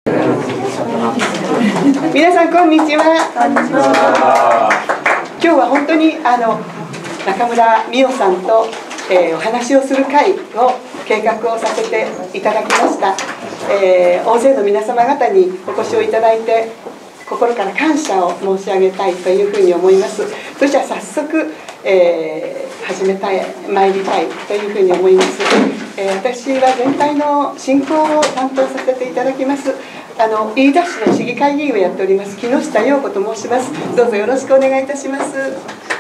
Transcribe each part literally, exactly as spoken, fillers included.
皆さんこんにちは。こんにちは。今日は本当にあの中村美代さんと、えー、お話をする会を計画をさせていただきました。えー、大勢の皆様方にお越しをいただいて心から感謝を申し上げたいというふうに思います。そしては早速、えー、始めたい参りたいというふうに思います。えー、私は全体の進行を担当させていただきますあの飯田市の市議会議員をやっております木下陽子と申します。どうぞよろしくお願いいたします。それで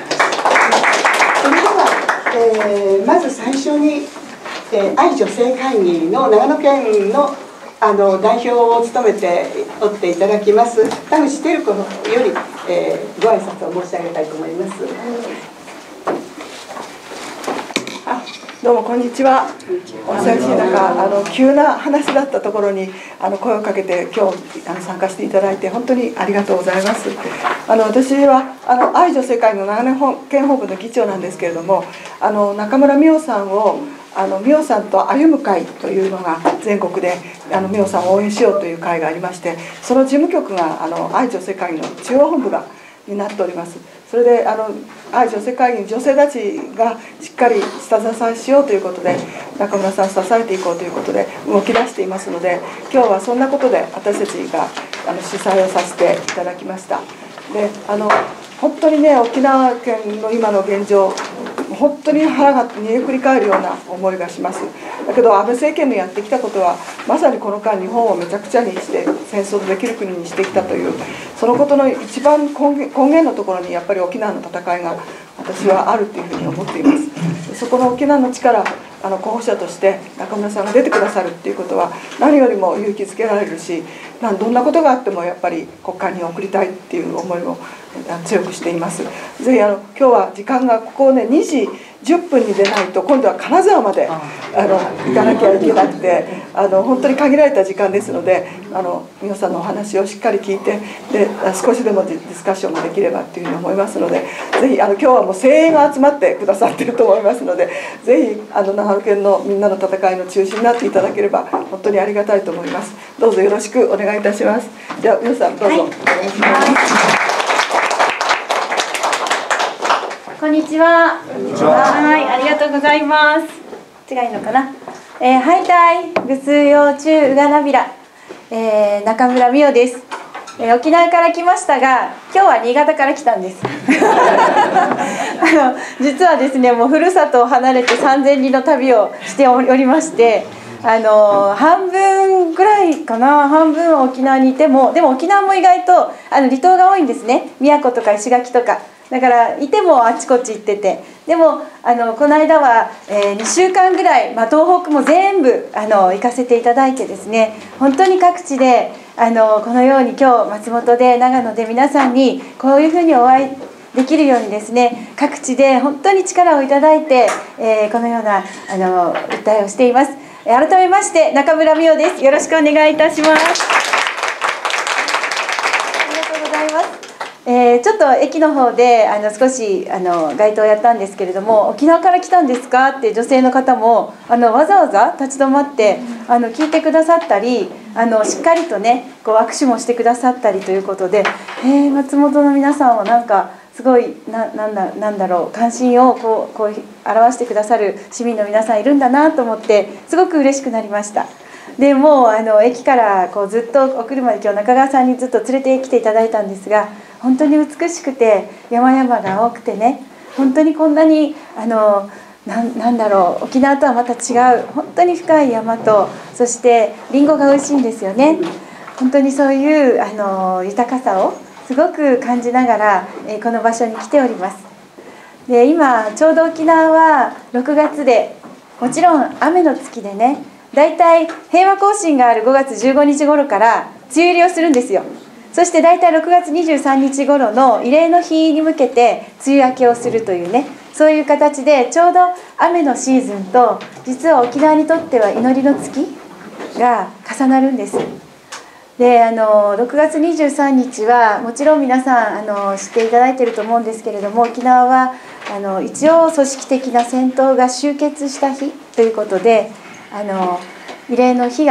は、えー、まず最初に、えー、愛女性会議の長野県のあの代表を務めておっていただきます田口照子より、えー、ご挨拶を申し上げたいと思います。 あ、どうもこんにちは。お忙しい中、あの急な話だったところにあの声をかけて今日あの参加していただいて本当にありがとうございます。あの私はあの愛女世界の長野県本部の議長なんですけれども、あの中村美代さんをあの美代さんと歩む会というのが全国であの美代さんを応援しようという会がありまして、その事務局があの愛女世界の中央本部がになっております。それであの愛女世界に女性たちがしっかり下支えしようということで中村さんを支えていこうということで動き出していますので、今日はそんなことで私たちがあの主催をさせていただきました。であの本当にね、沖縄県の今の現状本当に腹が煮えくり返るような思いがします。だけど安倍政権のやってきたことはまさにこの間日本をめちゃくちゃにして戦争できる国にしてきたという、そのことの一番根源、根源のところにやっぱり沖縄の戦いが私はあるというふうに思っています。そこの沖縄の力、あの候補者として中村さんが出てくださるっていうことは何よりも勇気づけられるし、どんなことがあってもやっぱり国会に送りたいっていう思いを強くしています。ぜひあの今日は時間がここをねにじじゅっぷんに出ないと今度は金沢まであの行かなきゃいけなくて、あの本当に限られた時間ですので、あの皆さんのお話をしっかり聞いて、で少しでもディスカッションができればというふうに思いますので、ぜひあの今日はもう声援が集まってくださっていると思いますので、ぜひあの長野県のみんなの戦いの中心になっていただければ本当にありがたいと思います。どうぞよろしくお願いいたします。じゃあ皆さんどうぞ、はい、お願いします。 こんにちは。はい、ありがとうございます。違いのかな。えー、ハイタイグスヨウチュウウガナビラ、えー、中村美代です。えー、沖縄から来ましたが、今日は新潟から来たんです。あの実はですね、もうふるさとを離れてさんぜんりの旅をしておりまして。あの半分ぐらいかな、半分は沖縄にいても、でも沖縄も意外とあの離島が多いんですね。宮古とか石垣とかだからいてもあちこち行ってて、でもあのこの間は、えー、にしゅうかんぐらい、まあ、東北も全部あの行かせていただいてですね、本当に各地であのこのように今日松本で長野で皆さんにこういうふうにお会いできるようにですね、各地で本当に力をいただいて、えー、このようなあの訴えをしています。改めまして中村美代です。よろしくお願いいたします。ありがとうございます。えー、ちょっと駅の方であの少しあの街頭をやったんですけれども、沖縄から来たんですかって女性の方もあのわざわざ立ち止まってあの聞いてくださったり、あのしっかりとねこう握手もしてくださったりということで、えー、松本の皆さんはなんかすごい な, なんだなんだろう関心をこうこう表してくださる市民の皆さんいるんだなと思ってすごく嬉しくなりました。でもうあの駅からこうずっとお車で今日中川さんにずっと連れてきていただいたんですが、本当に美しくて山々が多くてね、本当にこんなにあの な, なんだろう沖縄とはまた違う本当に深い山と、そしてりんごが美味しいんですよね。本当にそういうあの豊かさをすごく感じながら、えー、この場所に来ております。で今ちょうど沖縄はろくがつで、もちろん雨の月でね、だいたい平和行進があるごがつじゅうごにち頃から梅雨入りをするんですよ。そしてだいたいろくがつにじゅうさんにち頃の慰霊の日に向けて梅雨明けをするというね、そういう形でちょうど雨のシーズンと実は沖縄にとっては祈りの月が重なるんです。であのろくがつにじゅうさんにちはもちろん皆さんあの知っていただいていると思うんですけれども、沖縄はあの一応組織的な戦闘が終結した日ということで、あの慰霊の日が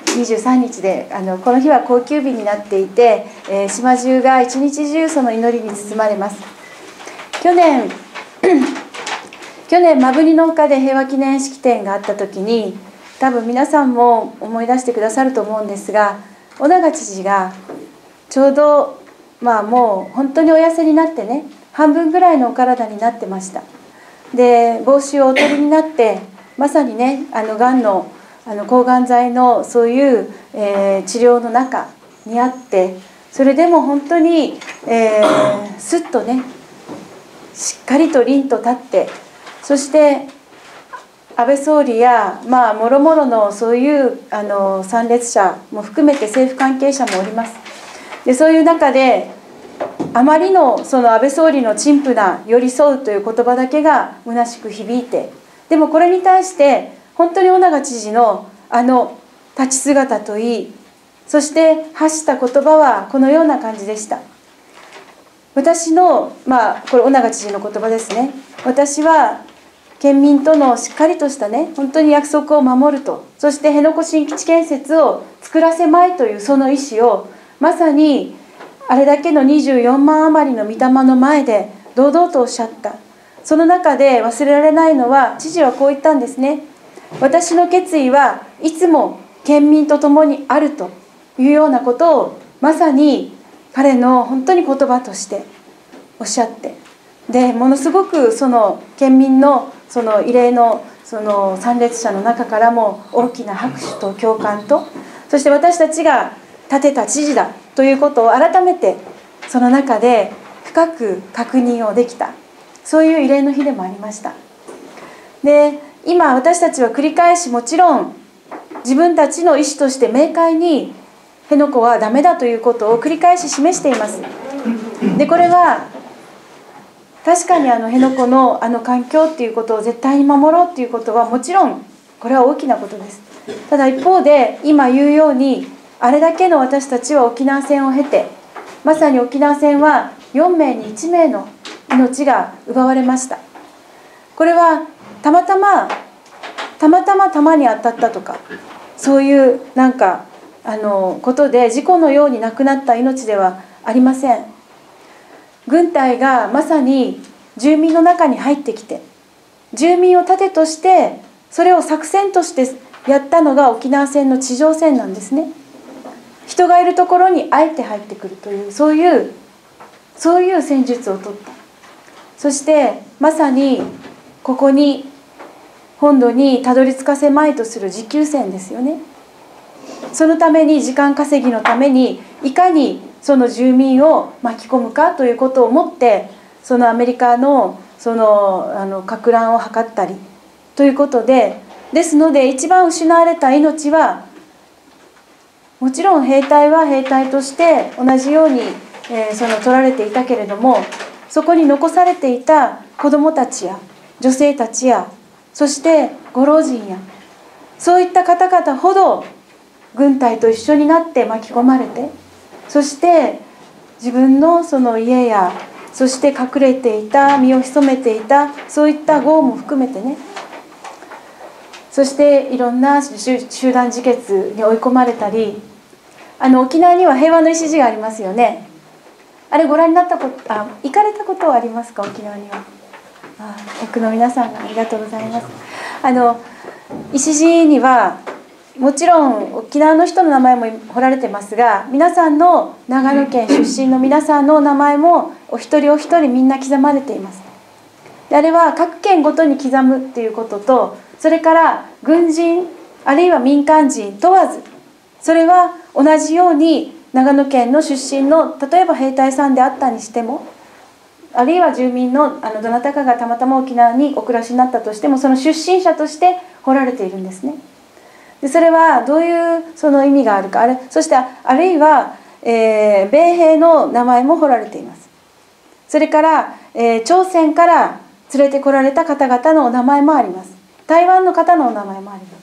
にじゅうさんにちであのこの日は高級日になっていて、えー、島中が一日中その祈りに包まれます。去年去年摩文仁の丘で平和記念式典があった時に、多分皆さんも思い出してくださると思うんですが、尾長知事がちょうどまあもう本当にお痩せになってね、半分ぐらいのお体になってました。で帽子をお取りになって、まさにねあのがんのあの抗がん剤のそういう、えー、治療の中にあって、それでも本当に、えー、すっとねしっかりと凛と立って、そして安倍総理やまあもろもろのそういうあの参列者も含めて政府関係者もおります。でそういう中であまりのその安倍総理の陳腐な寄り添うという言葉だけが虚しく響いて、でもこれに対して本当に尾長知事のあの立ち姿といい、そして発した言葉はこのような感じでした。私のまあこれ尾長知事の言葉ですね。私は県民とのしっかりとしたね本当に約束を守ると、そして辺野古新基地建設を作らせまいというその意思を、まさにあれだけのにじゅうよんまん余りの御霊の前で堂々とおっしゃった。その中で忘れられないのは、知事はこう言ったんですね。私の決意はいつも県民と共にあるというようなことを、まさに彼の本当に言葉としておっしゃって、でものすごくその県民のその異例のその参列者の中からも大きな拍手と共感と、そして私たちが立てた知事だということを改めてその中で深く確認をできた、そういう異例の日でもありました。で今私たちは繰り返し、もちろん自分たちの意思として明快に辺野古はダメだということを繰り返し示しています。でこれは確かにあの辺野古のあの環境っていうことを絶対に守ろうっていうことはもちろんこれは大きなことです。ただ一方で今言うように、あれだけの私たちは沖縄戦を経て、まさに沖縄戦はよんめいにいちめいの命が奪われました。これはたまたまたまたま弾に当たったとか、そういうなんかあのことで事故のように亡くなった命ではありません。軍隊がまさに住民の中に入ってきて、住民を盾としてそれを作戦としてやったのが沖縄戦の地上戦なんですね。人がいるところにあえて入ってくるという、そういうそういう戦術を取った。そしてまさにここに本土にたどり着かせまいとする持久戦ですよね。そのために時間稼ぎのためにいかにその住民を巻き込むかということを思って、そのアメリカのそのあの撹乱を図ったりということで、ですので一番失われた命は、もちろん兵隊は兵隊として同じように、えー、その取られていたけれども、そこに残されていた子どもたちや女性たちや、そしてご老人や、そういった方々ほど軍隊と一緒になって巻き込まれて、そして自分のその家や、そして隠れていた身を潜めていたそういった壕も含めてね、そしていろんな集団自決に追い込まれたり、あの沖縄には平和の礎がありますよね。あれご覧になったこと、あ、行かれたことはありますか？沖縄には。あ、多くの皆さんがありがとうございます。あの礎にはもちろん沖縄の人の名前も彫られてますが、皆さんの長野県出身の皆さんの名前もお一人お一人みんな刻まれています。であれは各県ごとに刻むっていうことと、それから軍人あるいは民間人問わず、それは同じように長野県の出身の例えば兵隊さんであったにしても、あるいは住民のあのどなたかがたまたま沖縄にお暮らしになったとしても、その出身者として彫られているんですね。でそれはどういうその意味があるか、あれそしてあるいは、えー、米兵の名前も彫られています。それから、えー、朝鮮から連れてこられた方々のお名前もあります。台湾の方のお名前もあります。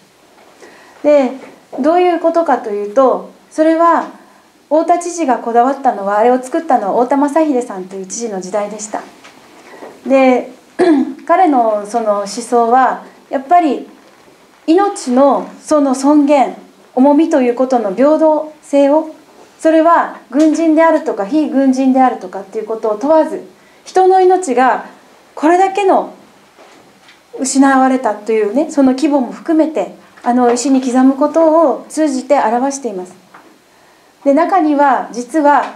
でどういうことかというと、それは太田知事がこだわったのは、あれを作ったのは太田正秀さんという知事の時代でした。で彼のその思想はやっぱり命のその尊厳、 重みということの平等性を、それは軍人であるとか非軍人であるとかっていうことを問わず、人の命がこれだけの失われたというね、その規模も含めてあの石に刻むことを通じて表しています。で、中には実は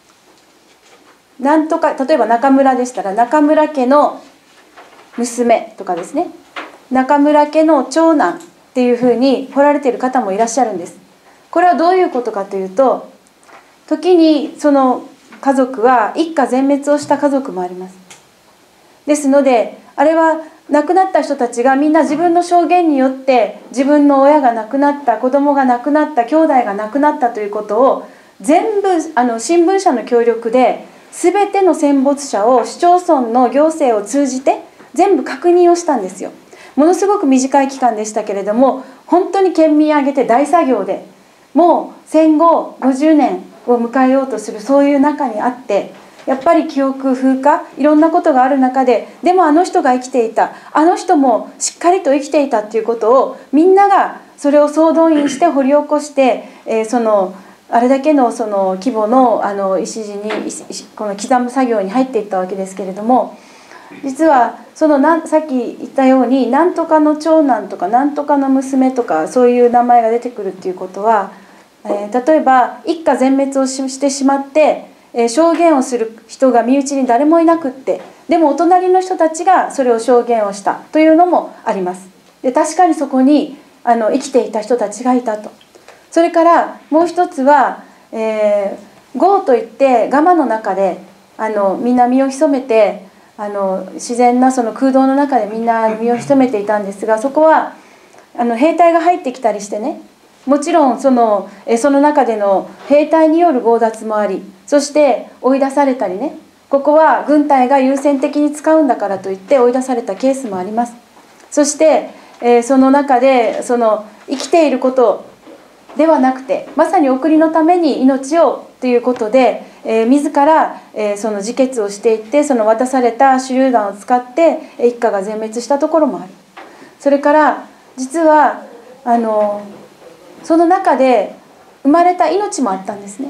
なんとか、例えば中村でしたら中村家の娘とかですね、中村家の長男っていうふうに彫られている方もいらっしゃるんです。これはどういうことかというと、時にその家族は一家全滅をした家族もあります。ですので、あれは亡くなった人たちがみんな自分の証言によって自分の親が亡くなった、子供が亡くなった、兄弟が亡くなったということを全部あの新聞社の協力で全ての戦没者を市町村の行政を通じて全部確認をしたんですよ。ものすごく短い期間でしたけれども、本当に県民挙げて大作業で、もう戦後ごじゅうねんを迎えようとするそういう中にあって、やっぱり記憶風化、いろんなことがある中で、でもあの人が生きていた、あの人もしっかりと生きていたっていうことをみんながそれを総動員して掘り起こして、えー、そのあれだけのその規模のあの石地にこの刻む作業に入っていったわけですけれども、実はそのなさっき言ったようになんとかの長男とかなんとかの娘とかそういう名前が出てくるっていうことは、えー、例えば一家全滅をしてしまって、えー、証言をする人が身内に誰もいなくって、でもお隣の人たちがそれを証言をしたというのもあります。で、確かにそこにあの生きていた人たちがいたと。それからもう一つは、えー、豪といってガマの中であのみんな身を潜めて、あの自然なその空洞の中でみんな身を潜めていたんですが、そこはあの兵隊が入ってきたりしてね、もちろんそのえその中での兵隊による強奪もあり、そして追い出されたりね、ここは軍隊が優先的に使うんだからといって追い出されたケースもあります。そして、えー、その中でその生きていることではなくて、まさに送りのために命をということで、えー、自ら、えー、その自決をしていって、その渡された手榴弾を使って一家が全滅したところもある。それから実はあのその中で生まれた命もあったんですね。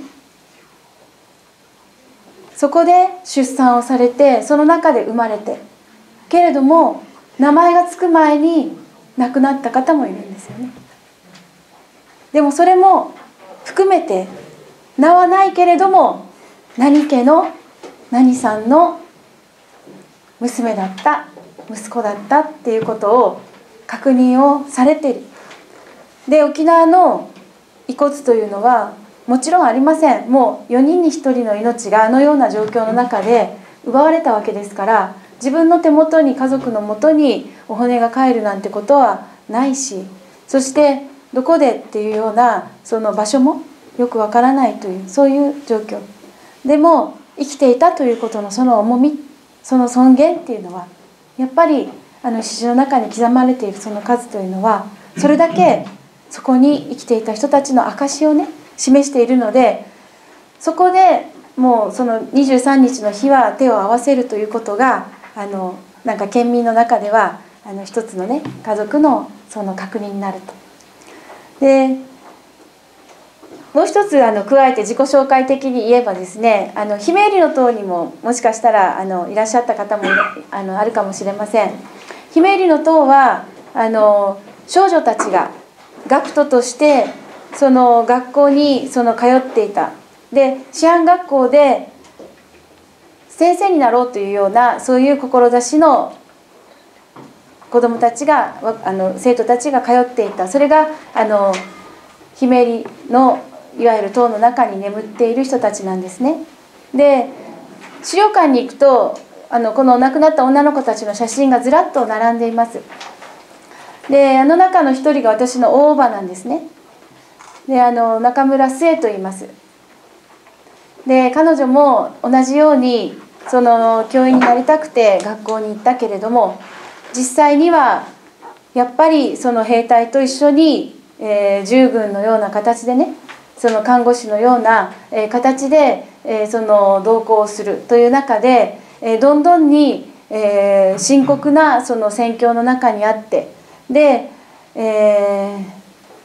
そこで出産をされて、その中で生まれて、けれども名前がつく前に亡くなった方もいるんですよね。でもそれも含めて、名はないけれども何家の何さんの娘だった、息子だったっていうことを確認をされている。で、沖縄の遺骨というのはもちろんありません。もうよにんにひとりの命があのような状況の中で奪われたわけですから、自分の手元に、家族のもとにお骨が帰るなんてことはないし、そしてどこでっていうようなその場所もよくわからないという、そういう状況でも生きていたということのその重み、その尊厳っていうのは、やっぱりあの石の中に刻まれているその数というのは、それだけそこに生きていた人たちの証をね示しているので、そこでもうそのにじゅうさんにちの日は手を合わせるということが、あのなんか県民の中ではあの一つのね家族のその確認になると。で、もう一つあの加えて自己紹介的に言えばですね、あの姫入の塔にももしかしたらあのいらっしゃった方もあのあるかもしれません。姫入の塔はあの少女たちが学徒としてその学校にその通っていた。で、師範学校で先生になろうというようなそういう志の子どもたちが、あの生徒たちが通っていた。それがあの姫入のいわゆる塔の中に眠っている人たちなんですね。で、資料館に行くとあのこの亡くなった女の子たちの写真がずらっと並んでいます。で、あの中の一人が私の大叔母なんですね。で、あの中村末と言います。で、彼女も同じようにその教員になりたくて学校に行ったけれども、実際にはやっぱりその兵隊と一緒に、えー、従軍のような形でね、その看護師のような、えー、形で、えー、その同行をするという中で、えー、どんどんに、えー、深刻なその戦況の中にあって、で、えー、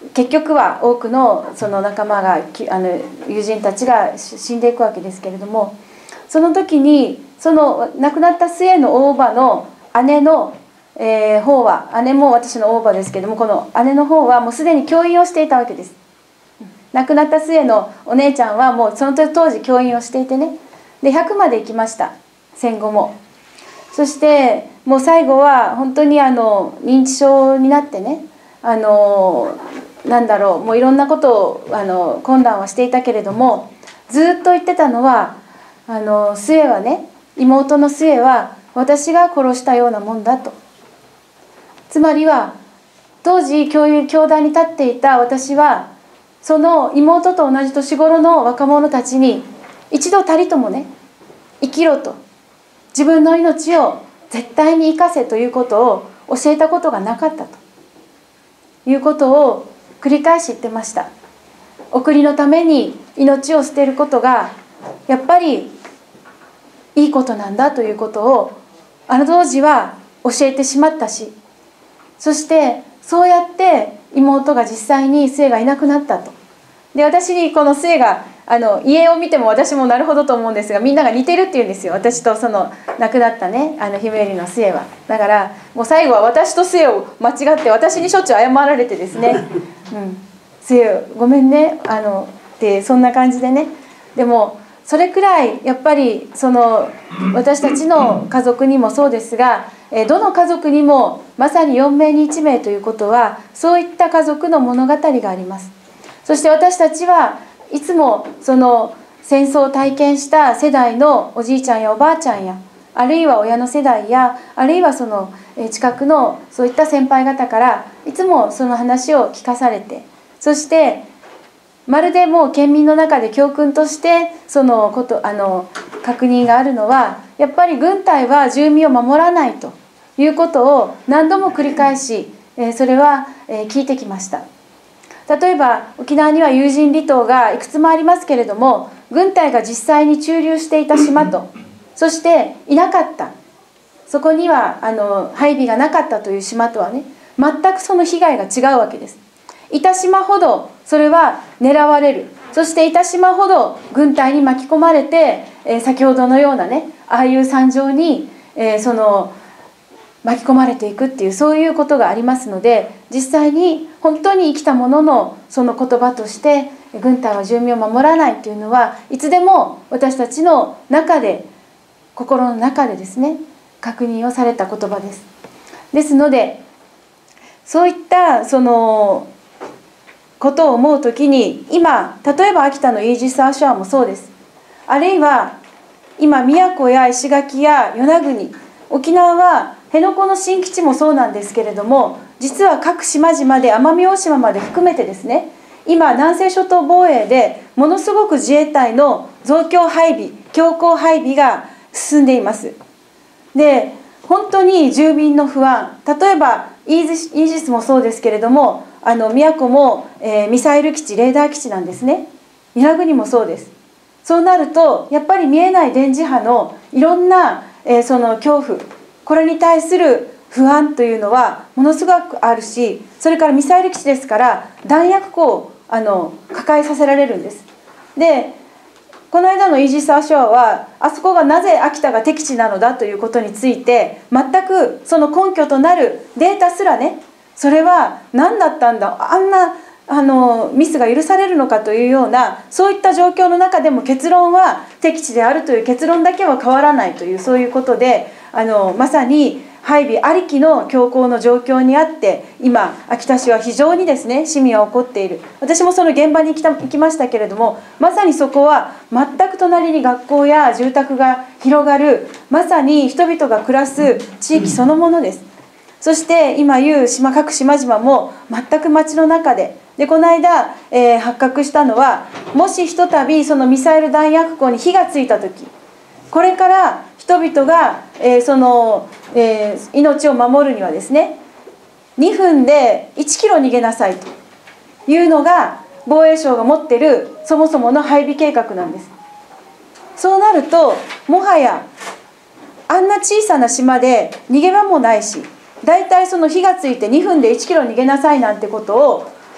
結局は多くのその仲間があの友人たちが死んでいくわけですけれども、その時にその亡くなった末の大叔母の姉の、えー、方は、姉も私の大叔母ですけれども、この姉の方はもうすでに教員をしていたわけです。亡くなった末のお姉ちゃんはもうその当時教員をしていてね、でひゃくまで行きました、戦後も。そしてもう最後は本当にあの認知症になってね、あのなんだろう、もういろんなことをあの困難はしていたけれども、ずっと言ってたのは、あの末はね、妹の末は私が殺したようなもんだと。つまりは当時教員教壇に立っていた私は、その妹と同じ年頃の若者たちに一度たりともね、生きろと、自分の命を絶対に生かせということを教えたことがなかったということを繰り返し言ってました。お国のために命を捨てることがやっぱりいいことなんだということをあの当時は教えてしまったし、そしてそうやって妹が実際に末がいなくなったと。で、私にこの末があの家を見ても私もなるほどと思うんですが、みんなが似てるって言うんですよ、私とその亡くなったね、あのひめゆりの末は。だからもう最後は私と末を間違って私にしょっちゅう謝られてですね「うん、末ごめんね」あのってそんな感じでね。でもそれくらいやっぱりその私たちの家族にもそうですが、どの家族にもまさによんめいにいちめいということはそういった家族の物語があります。そして私たちはいつもその戦争を体験した世代のおじいちゃんやおばあちゃんや、あるいは親の世代や、あるいはその近くのそういった先輩方からいつもその話を聞かされて、そしてまるでもう県民の中で教訓としてそのことあの確認があるのは、やっぱり軍隊は住民を守らないということを何度も繰り返し、それは聞いてきました。例えば沖縄には有人離島がいくつもありますけれども、軍隊が実際に駐留していた島と、そしていなかった、そこにはあの配備がなかったという島とはね、全くその被害が違うわけです。いた島ほどそれは狙われる、そしていた島ほど軍隊に巻き込まれて、えー、先ほどのようなね、ああいう惨状に、えー、その巻き込まれていくっていう、そういうことがありますので、実際に本当に生きたもののその言葉として軍隊は住民を守らないというのはいつでも私たちの中で、心の中でですね、確認をされた言葉です。ですのでそういったそのことを思うときに、今例えば秋田のイージス・アショアもそうです。あるいは今宮古や石垣や与那国、沖縄は辺野古の新基地もそうなんですけれども、実は各島々で奄美大島まで含めてですね、今南西諸島防衛でものすごく自衛隊の増強配備、強行配備が進んでいます。で、本当に住民の不安、例えばイージス、イージスもそうですけれども、あの宮古も、えー、ミサイル基地、レーダー基地なんですね。与那国もそうです。そうなるとやっぱり見えない電磁波のいろんな、えー、その恐怖、これに対する不安というのはものすごくあるし、それからミサイル基地ですから弾薬庫をあの抱えさせられるんです。で、この間のイージス・アショアはあそこがなぜ秋田が敵地なのだということについて全くその根拠となるデータすらね、それは何だったんだ、あんなあのミスが許されるのかというような、そういった状況の中でも結論は敵地であるという結論だけは変わらないという、そういうことであのまさに配備ありきの強行の状況にあって、今秋田市は非常にですね、市民は怒っている。私もその現場に行きた行きましたけれども、まさにそこは全く隣に学校や住宅が広がる、まさに人々が暮らす地域そのものです。そして今言う島、各島々も全く街の中で、でこの間、えー、発覚したのは、もしひとたびそのミサイル弾薬庫に火がついた時、これから人々が、えーそのえー、命を守るにはですね、にふんでいちキロ逃げなさいというのが防衛省が持っているそもそもの配備計画なんです。そうなるともはやあんな小さな島で逃げ場もないし、だいたいその火がついてにふんでいちキロ逃げなさいなんてことを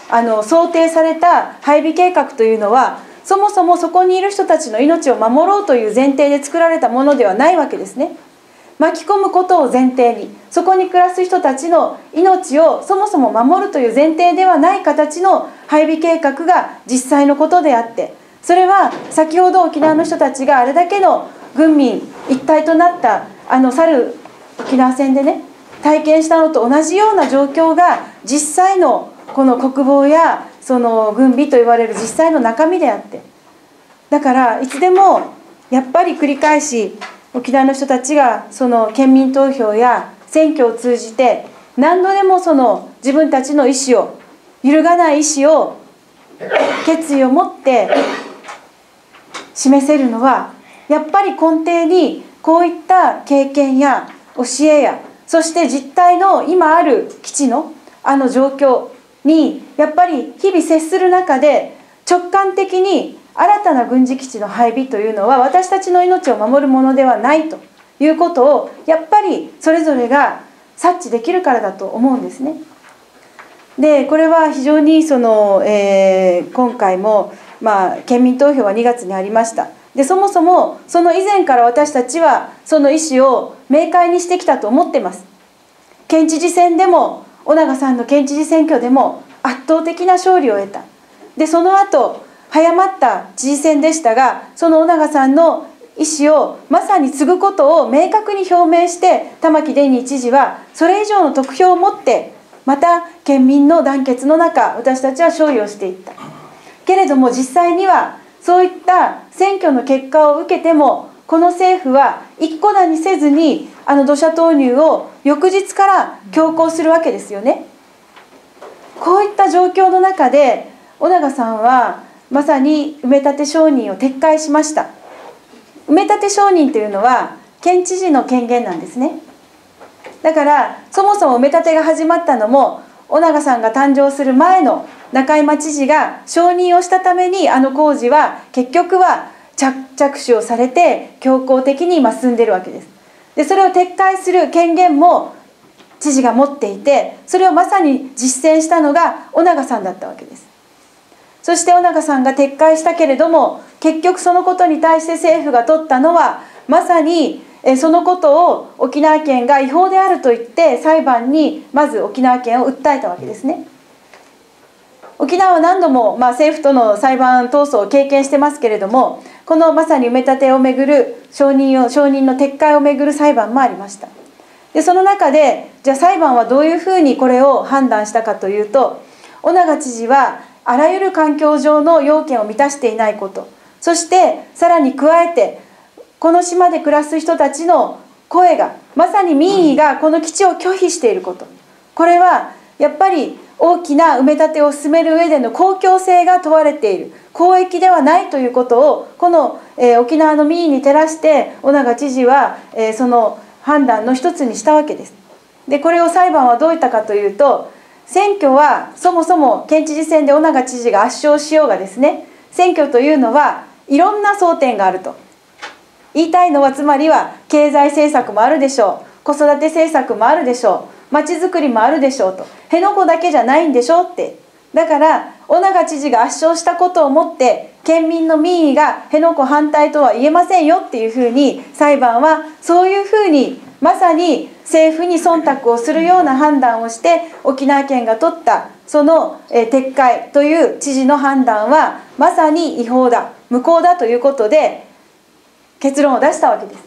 あの想定された配備計画というのは、そもそもそこにいる人たちの命を守ろうという前提で作られたものではないわけですね。巻き込むことを前提に、そこに暮らす人たちの命をそもそも守るという前提ではない形の配備計画が実際のことであって、それは先ほど沖縄の人たちがあれだけの軍民一体となったあの去る沖縄戦でね、体験したのと同じような状況が実際のこの国防やその軍備と言われる実際の中身であって、だからいつでもやっぱり繰り返し沖縄の人たちがその県民投票や選挙を通じて何度でもその自分たちの意思を、揺るがない意思を、決意を持って示せるのは、やっぱり根底にこういった経験や教えや、そして実態の今ある基地のあの状況にやっぱり日々接する中で直感的に新たな軍事基地の配備というのは私たちの命を守るものではないということをやっぱりそれぞれが察知できるからだと思うんですね。でこれは非常にその、えー、今回も、まあ、県民投票はにがつにありました。でそもそもその以前から私たちはその意思を明快にしてきたと思っています。県知事選でも尾長さんの県知事選挙でも圧倒的な勝利を得た。でその後早まった知事選でしたが、その尾長さんの意思をまさに継ぐことを明確に表明して、玉城デニー知事はそれ以上の得票を持ってまた県民の団結の中、私たちは勝利をしていったけれども、実際にはそういった選挙の結果を受けてもこの政府は一顧だにせずにあの土砂投入を翌日から強行するわけですよね。こういった状況の中で尾長さんはまさに埋め立て承認を撤回しました。埋め立て承認というのは県知事の権限なんですね。だからそもそも埋め立てが始まったのも尾長さんが誕生する前の中山知事が承認をしたために、あの工事は結局は着手をされて強行的に今進んでいるわけです。でそれを撤回する権限も知事が持っていて、それをまさに実践したのが尾長さんだったわけです。そして尾長さんが撤回したけれども、結局そのことに対して政府が取ったのはまさにそのことを沖縄県が違法であると言って裁判にまず沖縄県を訴えたわけですね。沖縄は何度も、まあ、政府との裁判闘争を経験してますけれども、このまさに埋め立てをめぐる承認を承認の撤回をめぐる裁判もありました。でその中でじゃあ裁判はどういうふうにこれを判断したかというと、尾長知事はあらゆる環境上の要件を満たしていないこと、そしてさらに加えてこの島で暮らす人たちの声が、まさに民意がこの基地を拒否していること、これはやっぱり大きな埋め立てを進める上での公共性が問われている、公益ではないということをこの、えー、沖縄の民意に照らして尾長知事は、えー、その判断の一つにしたわけです。でこれを裁判はどういったかというと、選挙はそもそも県知事選で尾長知事が圧勝しようがですね、選挙というのはいろんな争点があると言いたいのは、つまりは経済政策もあるでしょう、子育て政策もあるでしょう、まちづくりもあるでしょうと、辺野古だけじゃないんでしょうって。だから尾長知事が圧勝したことをもって県民の民意が辺野古反対とは言えませんよっていうふうに、裁判はそういうふうにまさに政府に忖度をするような判断をして沖縄県が取ったその、えー、撤回という知事の判断はまさに違法だ、無効だということで結論を出したわけです。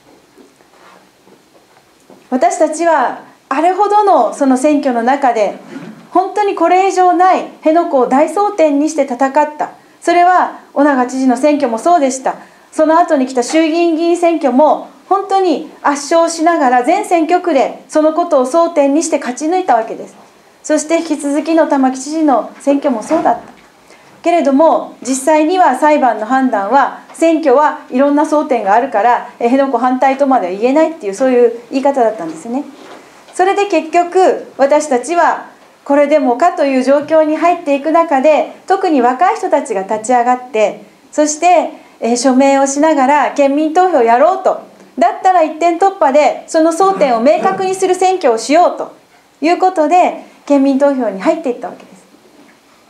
私たちはあれほどのその選挙の中で本当にこれ以上ない辺野古を大争点にして戦った。それは尾長知事の選挙もそうでした。その後に来た衆議院議員選挙も本当に圧勝しながら全選挙区でそのことを争点にして勝ち抜いたわけです。そして引き続きの玉城知事の選挙もそうだったけれども、実際には裁判の判断は選挙はいろんな争点があるから辺野古反対とまでは言えないっていう、そういう言い方だったんですね。それで結局私たちはこれでもかという状況に入っていく中で、特に若い人たちが立ち上がって、そして、えー、署名をしながら県民投票をやろうと、だったら一点突破でその争点を明確にする選挙をしようということで県民投票に入っていったわけです。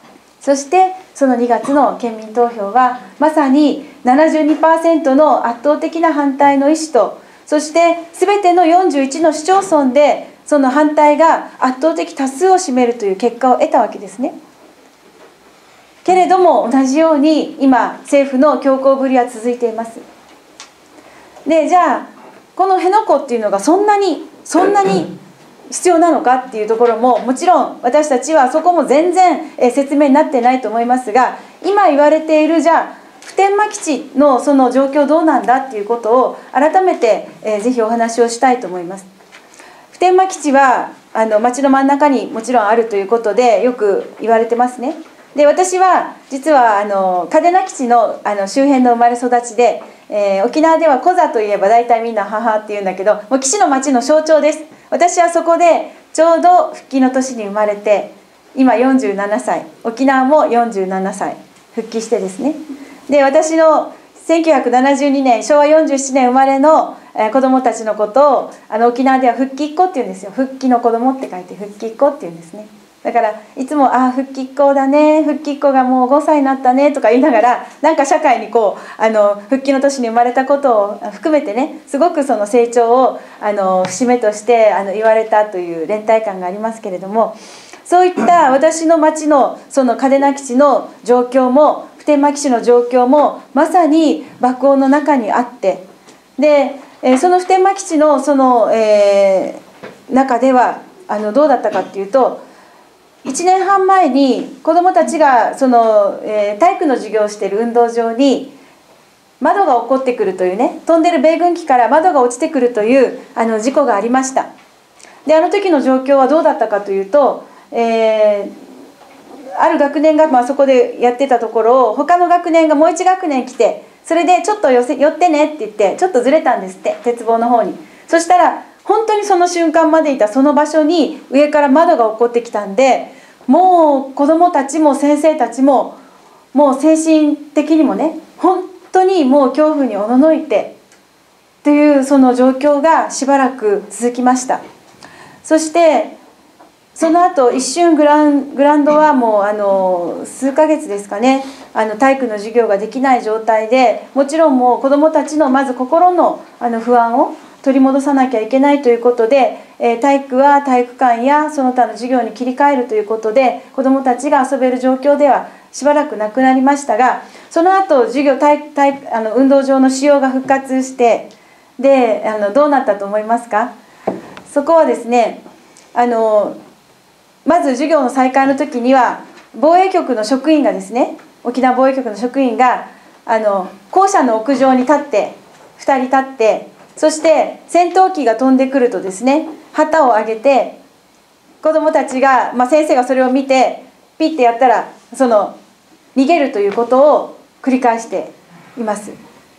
そしてそのにがつの県民投票はまさに ななじゅうにパーセント の圧倒的な反対の意思と、そして全てのよんじゅういちの市町村でその反対が圧倒的多数を占めるという結果を得たわけですね。けれども同じように今政府の強硬ぶりは続いています。でじゃあこの辺野古っていうのがそんなにそんなに必要なのかっていうところももちろん私たちはそこも全然説明になってないと思いますが、今言われているじゃあ普天間基地のその状況どうなんだっていうことを改めて、えー、ぜひお話をしたいと思います。普天間基地はあの町の真ん中にもちろんあるということでよく言われてますね。で私は実はあの嘉手納基地 の, あの周辺の生まれ育ちで、えー、沖縄ではコザといえば大体みんな母って言うんだけど、もう基地の町の象徴です。私はそこでちょうど復帰の年に生まれて、今よんじゅうななさい、沖縄もよんじゅうななさい復帰してですね。で私のせんきゅうひゃくななじゅうにねんしょうわよんじゅうななねん生まれの、えー、子どもたちのことをあの沖縄では復帰っ子っていうんですよ。復帰の子どもって書いて復帰っ子っていうんですね。だからいつも「ああ復帰っ子だね、復帰っ子がもうごさいになったね」とか言いながら、なんか社会にこうあの復帰の年に生まれたことを含めてね、すごくその成長をあの節目としてあの言われたという連帯感がありますけれども、そういった私の町のその嘉手納基地の状況も普天間基地の状況もまさに爆音の中にあって、でその普天間基地のその、えー、中ではあのどうだったかっていうと、いちねんはんまえに子どもたちがその、えー、体育の授業をしている運動場に窓が落っこってくるというね、飛んでる米軍機から窓が落ちてくるというあの事故がありました。であの時の状況はどうだったかというと、えー、ある学年が、まあ、そこでやってたところを他の学年がもういち学年来て、それでちょっと寄せ寄ってねって言ってちょっとずれたんですって、鉄棒の方に。そしたら本当にその瞬間までいたその場所に上から窓が落っこってきたんで、もう子どもたちも先生たちももう精神的にもね、本当にもう恐怖におののいてというその状況がしばらく続きました。そしてその後一瞬グラン、グランドはもうあの数ヶ月ですかね、あの体育の授業ができない状態で、もちろんもう子どもたちのまず心のあの不安を取り戻さなきゃいけないということで、えー、体育は体育館やその他の授業に切り替えるということで子どもたちが遊べる状況ではしばらくなくなりましたが、その後授業体体あの運動場の使用が復活して、であのどうなったと思いますか。そこはですね、あのまず授業の再開の時には防衛局の職員がですね、沖縄防衛局の職員があの校舎の屋上に立ってふたり立って、そして戦闘機が飛んでくるとですね、旗を上げて子どもたちが、まあ、先生がそれを見てピッてやったらその逃げるということを繰り返しています。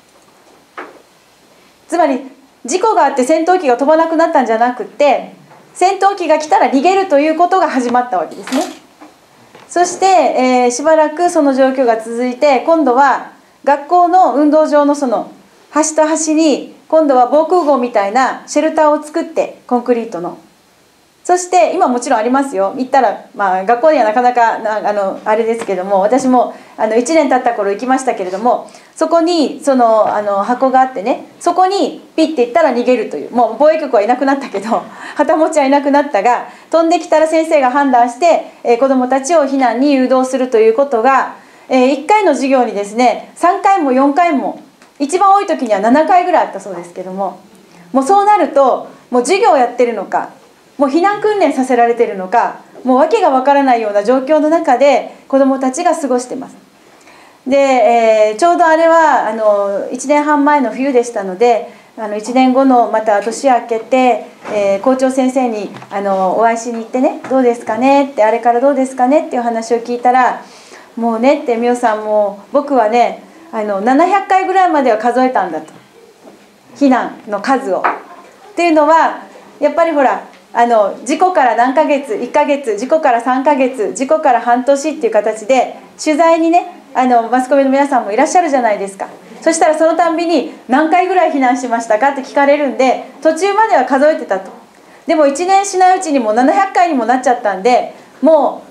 つまり事故があって戦闘機が飛ばなくなったんじゃなくって、戦闘機が来たら逃げるということが始まったわけですね。そして、えー、しばらくその状況が続いて、今度は学校の運動場のその端と端に今度は防空壕みたいなシェルターを作って、コンクリートの、そして今もちろんありますよ。行ったら、まあ、学校にはなかなかなあのあれですけども、私もあのいちねん経った頃行きましたけれども、そこにそのあの箱があってね、そこにピッて行ったら逃げるという、もう防衛局はいなくなったけど旗持ちはいなくなったが、飛んできたら先生が判断して、えー、子どもたちを避難に誘導するということが、えー、いっかいの授業にですねさんかいもよんかいも、一番多い時にはななかいぐらいあったそうですけども、もうそうなるともう授業をやってるのか、もう避難訓練させられてるのか、もう訳がわからないような状況の中で子どもたちが過ごしてます。で、えー、ちょうどあれはあのいちねんはんまえの冬でしたので、あのいちねんごのまた年明けて、えー、校長先生にあのお会いしに行ってね、どうですかねって、あれからどうですかねっていう話を聞いたら、もうねって、みおさんも僕はねあのななひゃっかいぐらいまでは数えたんだと、避難の数を。っていうのはやっぱりほらあの事故から何ヶ月、いっかげつ、事故からさんかげつ、事故から半年っていう形で取材にね、あのマスコミの皆さんもいらっしゃるじゃないですか。そしたらそのたんびに何回ぐらい避難しましたかって聞かれるんで、途中までは数えてたと。でもいちねんしないうちにもうななひゃっかいにもなっちゃったんで、もう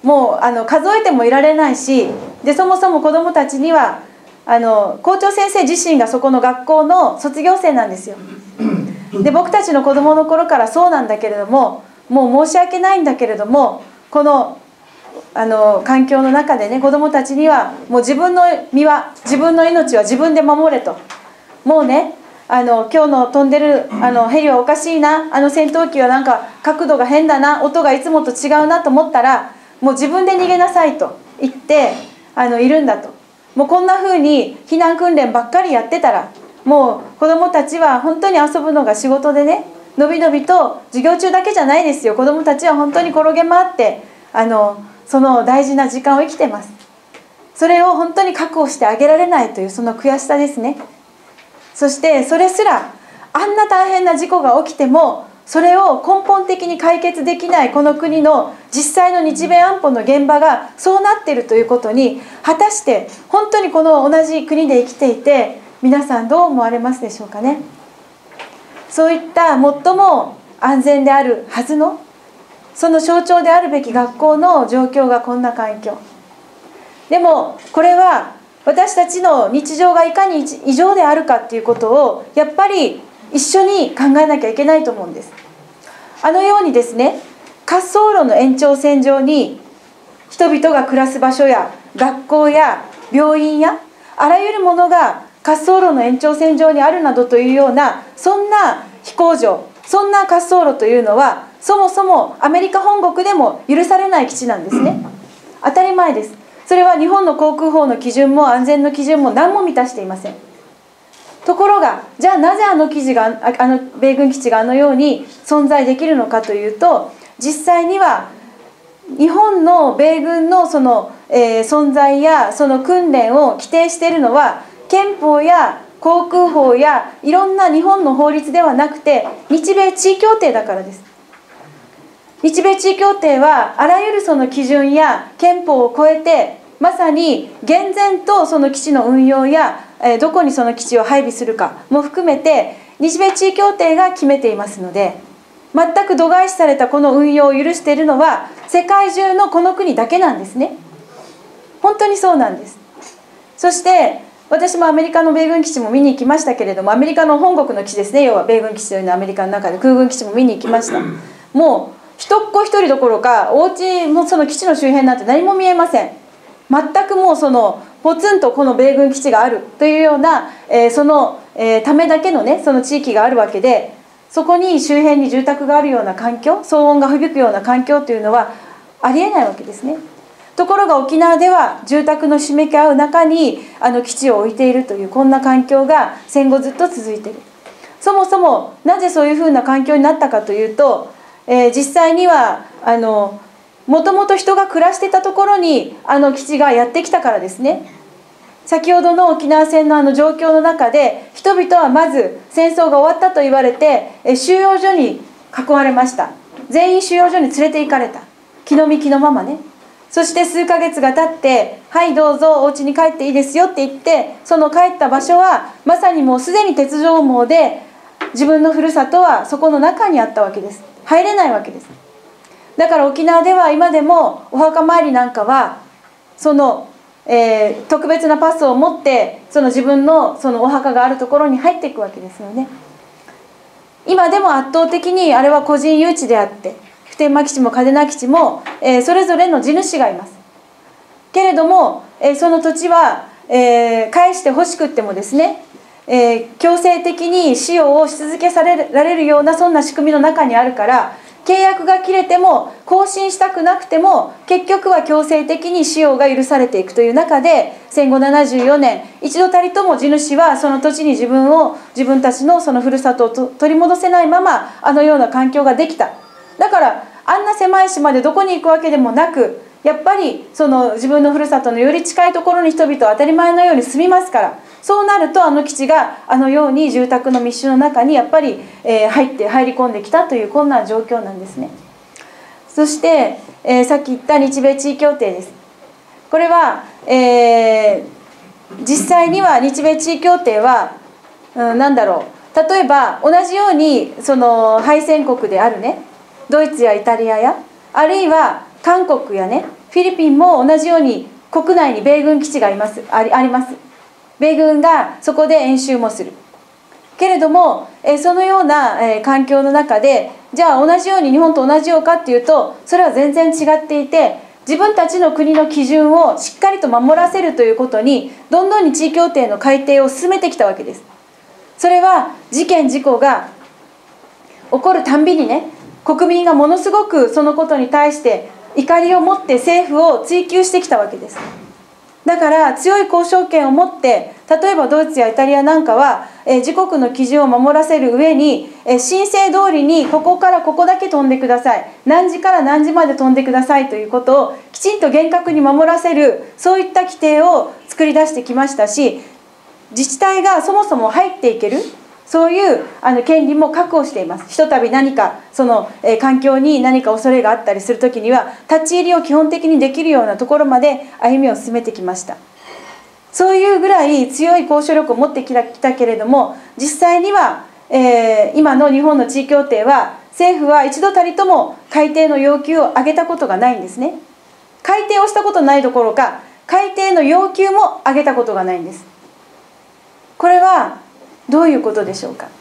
もうあの数えてもいられないし、でそもそも子どもたちにはあの校長先生自身がそこの学校の卒業生なんですよ。で僕たちの子どもの頃からそうなんだけれども、もう申し訳ないんだけれども、このあの環境の中でね、子どもたちにはもう自分の身は、自分の命は自分で守れと。もうね、あの今日の飛んでるあのヘリはおかしいな、あの戦闘機はなんか角度が変だな、音がいつもと違うなと思ったら、もう自分で逃げなさいと言ってあのいるんだと。もうこんな風に避難訓練ばっかりやってたら、もう子どもたちは本当に遊ぶのが仕事でね、のびのびと授業中だけじゃないですよ、子どもたちは本当に転げ回ってあのその大事な時間を生きてます。それを本当に確保してあげられないというその悔しさですね。そしてそれすら、あんな大変な事故が起きてもそれを根本的に解決できないこの国の実際の日米安保の現場がそうなっているということに、果たして本当にこの同じ国で生きていて皆さんどう思われますでしょうかね。そういった最も安全であるはずの、その象徴であるべき学校の状況がこんな環境でも、これは私たちの日常がいかに異常であるかっていうことをやっぱり一緒に考えなきゃいけないと思うんです。あのようにですね、滑走路の延長線上に人々が暮らす場所や学校や病院やあらゆるものが滑走路の延長線上にあるなどというような、そんな飛行場、そんな滑走路というのはそもそもアメリカ本国でも許されない基地なんですね。当たり前です。それは日本の航空法の基準も安全の基準も何も満たしていません。ところが、じゃあなぜあの基地があの米軍基地があのように存在できるのかというと、実際には日本の米軍のその、えー、存在やその訓練を規定しているのは憲法や航空法やいろんな日本の法律ではなくて、日米地位協定だからです。日米地位協定はあらゆるその基準や憲法を超えて、まさに厳然とその基地の運用や、えー、どこにその基地を配備するかも含めて日米地位協定が決めていますので、全く度外視されたこの運用を許しているのは世界中のこの国だけなんですね。本当にそうなんです。そして私もアメリカの米軍基地も見に行きましたけれども、アメリカの本国の基地ですね、要は米軍基地というのはアメリカの中で空軍基地も見に行きました。もう一っ子一人どころか、お家のその基地の周辺なんて何も見えません。全くもうそのポツンとこの米軍基地があるというような、えー、その、えー、ためだけのね、その地域があるわけで、そこに周辺に住宅があるような環境、騒音が響くような環境というのはありえないわけですね。ところが沖縄では住宅のひしめき合う中にあの基地を置いているという、こんな環境が戦後ずっと続いている。そもそもなぜそういうふうな環境になったかというと、えー、実際にはあのもともと人が暮らしていたところにあの基地がやってきたからですね。先ほどの沖縄戦のあの状況の中で、人々はまず戦争が終わったと言われて、え収容所に囲われました。全員収容所に連れて行かれた。気の身気のままね。そして数ヶ月が経って、はいどうぞお家に帰っていいですよって言って、その帰った場所はまさにもうすでに鉄条網で、自分のふるさとはそこの中にあったわけです。入れないわけです。だから沖縄では今でもお墓参りなんかはその、えー、特別なパスを持ってその自分のそのお墓があるところに入っていくわけですよね。今でも圧倒的にあれは個人有地であって、普天間基地も嘉手納基地も、えー、それぞれの地主がいますけれども、えー、その土地は、えー、返してほしくってもですね、えー、強制的に使用をし続けされられるようなそんな仕組みの中にあるから、契約が切れても更新したくなくても結局は強制的に使用が許されていくという中で、戦後ななじゅうよねん一度たりとも地主はその土地に自分を自分たちのそのふるさとをと取り戻せないままあのような環境ができた。だからあんな狭い島でどこに行くわけでもなく、やっぱりその自分のふるさとのより近いところに人々は当たり前のように住みますから、そうなるとあの基地があのように住宅の密集の中にやっぱり、えー、入って入り込んできたというこんな状況なんですね。そして、えー、さっき言った日米地位協定です。これは、えー、実際には日米地位協定は、うん、なんだろう、例えば同じようにその敗戦国であるねドイツやイタリアやあるいは韓国やねフフィリピンも同じように国内に米軍基地があります、あり、あります。米軍がそこで演習もするけれども、えそのような、え環境の中で、じゃあ同じように日本と同じようかっていうと、それは全然違っていて、自分たちの国の基準をしっかりと守らせるということに、どんどんに地位協定の改定を進めてきたわけです。それは事件事故が起こるたんびにね、国民がものすごくそのことに対して怒りを持って政府を追及してきたわけです。だから強い交渉権を持って、例えばドイツやイタリアなんかは、えー、自国の基準を守らせる上に、えー、申請通りにここからここだけ飛んでください、何時から何時まで飛んでくださいということをきちんと厳格に守らせる、そういった規定を作り出してきましたし、自治体がそもそも入っていける、そういうあの権利も確保しています。ひとたび何かその、えー、環境に何か恐れがあったりするときには、立ち入りを基本的にできるようなところまで歩みを進めてきました。そういうぐらい強い交渉力を持ってきた、きたけれども、実際には、えー、今の日本の地位協定は、政府は一度たりとも改定の要求を上げたことがないんですね。改定をしたことないどころか、改定の要求も上げたことがないんです。これはどういうことでしょうか。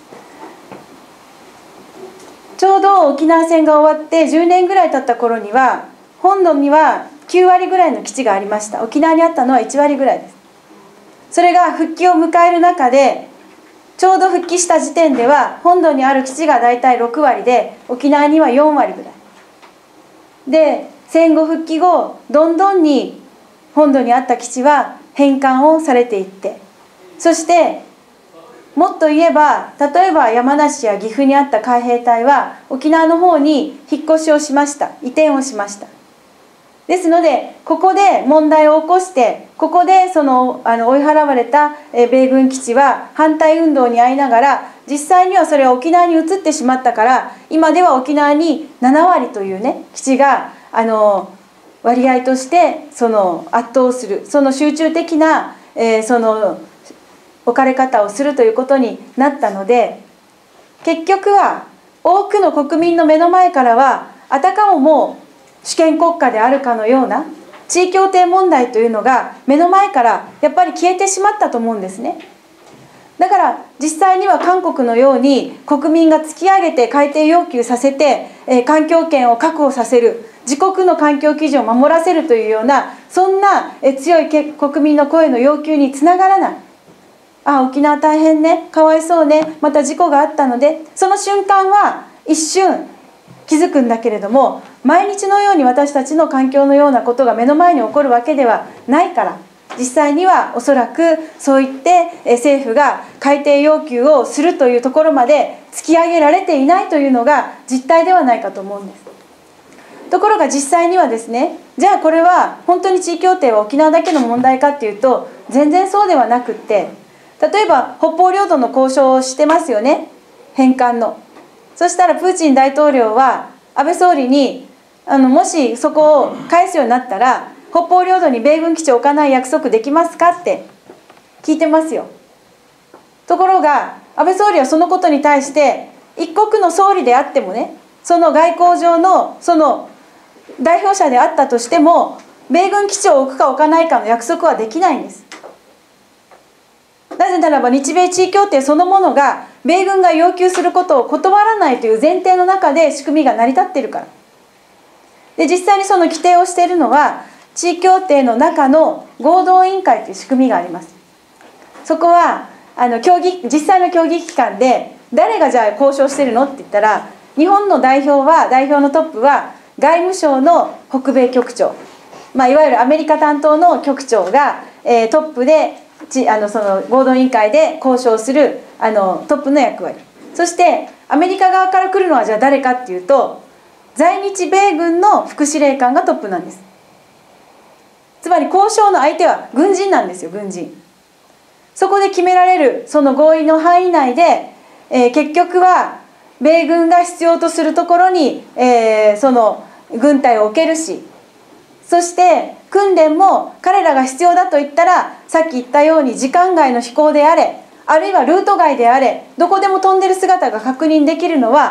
ちょうど沖縄戦が終わってじゅうねんぐらい経った頃には、本土にはきゅうわりぐらいの基地がありました。沖縄にあったのはいちわりぐらいです。それが復帰を迎える中で、ちょうど復帰した時点では本土にある基地がだいたいろくわりで、沖縄にはよんわりぐらいで、戦後復帰後どんどんに本土にあった基地は返還をされていって、そしてもっと言えば、例えば山梨や岐阜にあった海兵隊は沖縄の方に引っ越しをしました。移転をしました。ですので、ここで問題を起こして、ここでそのあの追い払われた米軍基地は反対運動に遭いながら、実際にはそれは沖縄に移ってしまったから、今では沖縄にななわりというね、基地があの割合としてその圧倒する、その集中的な、えー、その置かれ方をするということになったので、結局は多くの国民の目の前からは、あたかももう主権国家であるかのような地位協定問題というのが目の前からやっぱり消えてしまったと思うんですね。だから実際には韓国のように国民が突き上げて改定要求させて、えー、環境権を確保させる、自国の環境基準を守らせるというような、そんな、えー、強い国民の声の要求につながらない。あ、沖縄大変ね、かわいそうね、また事故があったので、その瞬間は一瞬気づくんだけれども、毎日のように私たちの環境のようなことが目の前に起こるわけではないから、実際にはおそらくそう言って政府が改定要求をするというところまで突き上げられていないというのが実態ではないかと思うんです。ところが実際にはですね、じゃあこれは本当に地位協定は沖縄だけの問題かっていうと、全然そうではなくって、例えば北方領土の交渉をしてますよね、返還の。そしたらプーチン大統領は安倍総理に、あのもしそこを返すようになったら北方領土に米軍基地を置かない約束できますかって聞いてますよ。ところが安倍総理はそのことに対して、一国の総理であってもね、その外交上のその代表者であったとしても、米軍基地を置くか置かないかの約束はできないんです。なぜならば日米地位協定そのものが米軍が要求することを断らないという前提の中で仕組みが成り立っているから。で、実際にその規定をしているのは地位協定の中の合同委員会という仕組みがあります。そこはあの協議実際の協議機関で、誰がじゃあ交渉してるのって言ったら、日本の代表は代表のトップは外務省の北米局長、まあ、いわゆるアメリカ担当の局長が、えー、トップでちあのその合同委員会で交渉するあのトップの役割。そしてアメリカ側から来るのはじゃあ誰かっていうと、在日米軍の副司令官がトップなんです。つまり交渉の相手は軍人なんですよ、軍人。そこで決められるその合意の範囲内で、えー、結局は米軍が必要とするところに、えー、その軍隊を置けるし、そして訓練も彼らが必要だと言ったら、さっき言ったように時間外の飛行であれ、あるいはルート外であれ、どこでも飛んでる姿が確認できるのは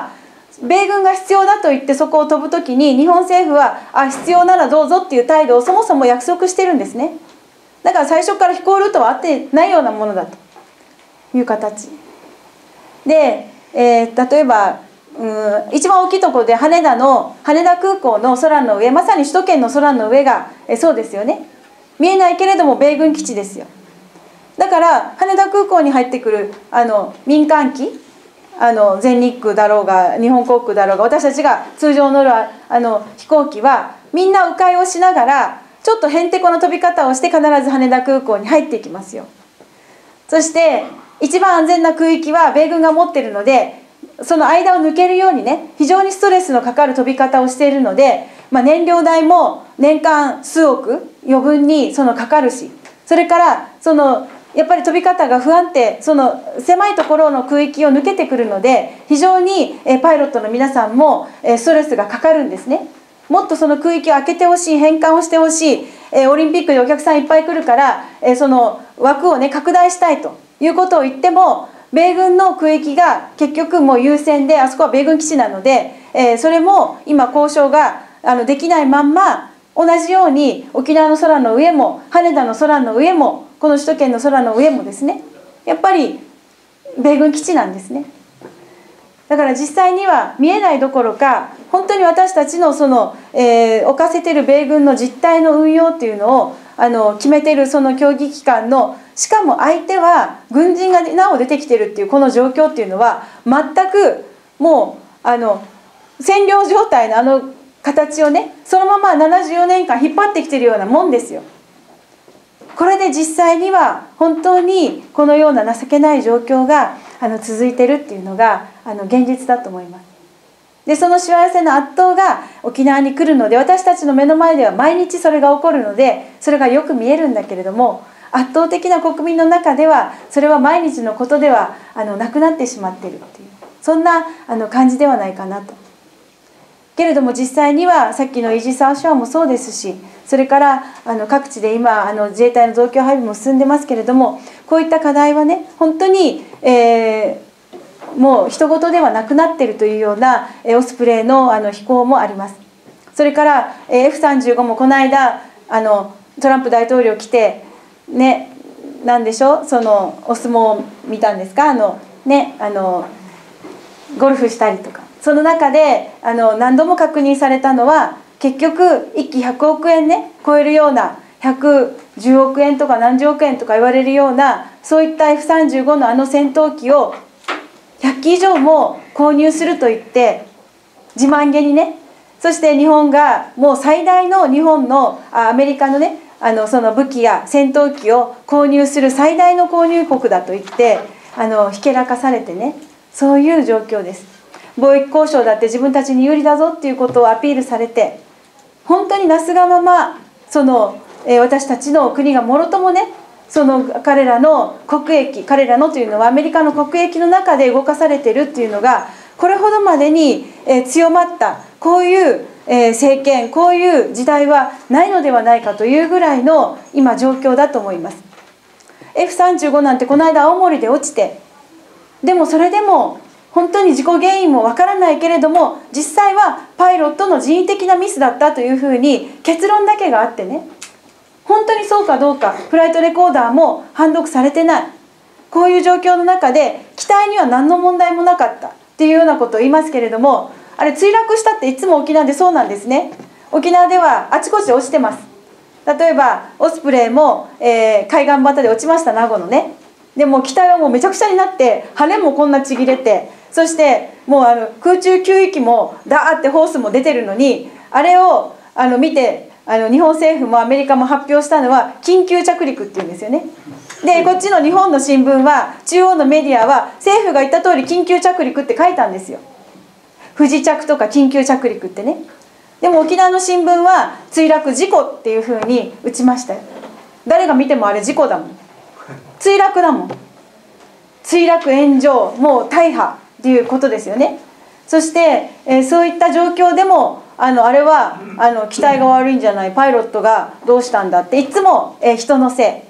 米軍が必要だと言ってそこを飛ぶときに日本政府はあ必要ならどうぞっていう態度をそもそも約束してるんですね。だから最初から飛行ルートは合ってないようなものだという形で、えー、例えばうん一番大きいところで羽田の羽田空港の空の上、まさに首都圏の空の上がえそうですよね。見えないけれども米軍基地ですよ。だから羽田空港に入ってくるあの民間機、あの全日空だろうが日本航空だろうが、私たちが通常乗るあの飛行機はみんな迂回をしながらちょっとへんてこな飛び方をして必ず羽田空港に入っていきますよ。そして一番安全な空域は米軍が持っているので、その間を抜けるようにね、非常にストレスのかかる飛び方をしているので、まあ、燃料代も年間数億余分にそのかかるし、それからそのやっぱり飛び方が不安定、その狭いところの空域を抜けてくるので非常にパイロットの皆さんもストレスがかかるんですね。もっとその空域を空けてほしい、変換をしてほしい、オリンピックでお客さんいっぱい来るからその枠をね拡大したいということを言っても、米軍の空域が結局もう優先で、あそこは米軍基地なので、えー、それも今交渉があのできないまんま、同じように沖縄の空の上も羽田の空の上もこの首都圏の空の上もですね、やっぱり米軍基地なんですね。だから実際には見えないどころか、本当に私たちのその、えー、置かせてる米軍の実態の運用っていうのをあの決めてるその協議機関の、しかも相手は軍人がなお出てきてるっていうこの状況っていうのは、全くもうあの占領状態のあの形をね、そのままななじゅうよねんかん引っ張ってきてるようなもんですよ。これで実際には本当にこのような情けない状況があの続いてるっていうのがあの現実だと思います。でそのしわ寄せの圧倒が沖縄に来るので、私たちの目の前では毎日それが起こるのでそれがよく見えるんだけれども、圧倒的な国民の中ではそれは毎日のことではあのなくなってしまっているっていう、そんなあの感じではないかなと。けれども実際にはさっきのイージス・アショアもそうですし、それからあの各地で今あの自衛隊の増強配備も進んでますけれども、こういった課題はね本当に、えー、もう人事ではなくなっているというようなオスプレイのあの飛行もあります。それから エフさんじゅうご もこの間あのトランプ大統領来てね、なんでしょう、そのお相撲を見たんですか、あのねあのゴルフしたりとか、その中であの何度も確認されたのは、結局いっきひゃくおくえんね超えるような、ひゃくじゅうおくえんとか何十億円とか言われるような、そういった エフさんじゅうご のあの戦闘機をひゃっき以上も購入すると言って自慢げにね、そして日本がもう最大の日本のあアメリカのねあのその武器や戦闘機を購入する最大の購入国だと言ってあのひけらかされてね、そういう状況です。貿易交渉だって自分たちに有利だぞっていうことをアピールされて、本当になすがままその、えー、私たちの国がもろともね、その彼らの国益、彼らのというのはアメリカの国益の中で動かされているっていうのが、これほどまでに、えー、強まった、こういうえー、政権、こういう時代はないのではないかというぐらいの今状況だと思います。 エフさんじゅうご なんてこの間青森で落ちて、でもそれでも本当に事故原因もわからないけれども、実際はパイロットの人為的なミスだったというふうに結論だけがあってね、本当にそうかどうかフライトレコーダーも判読されてない、こういう状況の中で機体には何の問題もなかったっていうようなことを言いますけれども、あれ墜落したっていつも沖縄でそうなんですね。沖縄ではあちこちで落ちてます。例えばオスプレイも、えー、海岸端で落ちました、名護のね。でも機体はもうめちゃくちゃになって、羽もこんなちぎれて、そしてもうあの空中給油機もダーってホースも出てるのに、あれをあの見てあの日本政府もアメリカも発表したのは緊急着陸っていうんですよね。でこっちの日本の新聞は、中央のメディアは政府が言った通り緊急着陸って書いたんですよ。不時着とか緊急着陸ってね。でも沖縄の新聞は墜落事故っていうふうに打ちましたよ。誰が見てもあれ事故だもん、墜落だもん、墜落炎上もう大破っていうことですよね。そして、えー、そういった状況でもあのあれはあの機体が悪いんじゃない、パイロットがどうしたんだっていつも、えー、人のせい、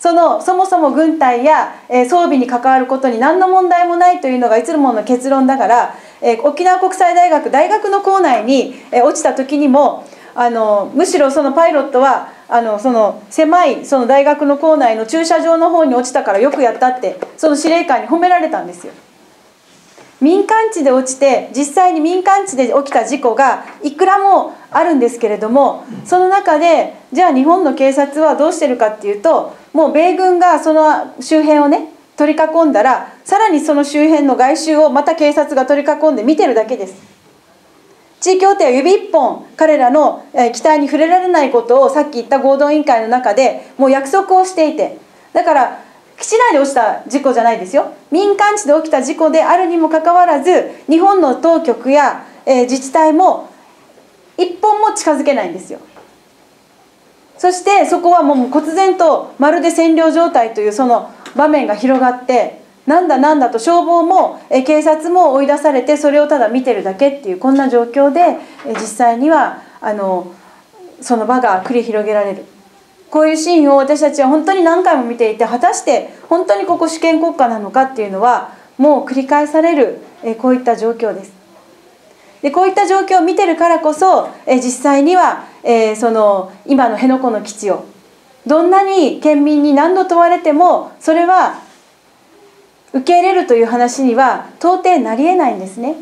そのそもそも軍隊や、えー、装備に関わることに何の問題もないというのがいつもの結論だから、えー、沖縄国際大学大学の構内に、えー、落ちた時にもあのむしろそのパイロットはあのその狭いその大学の構内の駐車場の方に落ちたからよくやったってその司令官に褒められたんですよ。民間地で落ちて実際に民間地で起きた事故がいくらもあるんですけれども、その中でじゃあ日本の警察はどうしてるかっていうと、もう米軍がその周辺をね取り囲んだら、さらにその周辺の外周をまた警察が取り囲んで見てるだけです。地位協定は指一本彼らの期待に触れられないことをさっき言った合同委員会の中でもう約束をしていて、だから基地内で落ちた事故じゃないですよ、民間地で起きた事故であるにもかかわらず日本の当局や、えー、自治体も一本も近づけないんですよ。そしてそこはもう忽然とまるで占領状態というその場面が広がって、なんだなんだと消防もえ警察も追い出されて、それをただ見てるだけっていうこんな状況でえ実際にはあのその場が繰り広げられる。こういうシーンを私たちは本当に何回も見ていて、果たして本当にここ主権国家なのかっていうのはもう繰り返されるえこういった状況です。でこういった状況を見てるからこそえ実際にはえその今の辺野古の基地をどんなに県民に何度問われてもそれは受け入れるという話には到底なりえないんですね。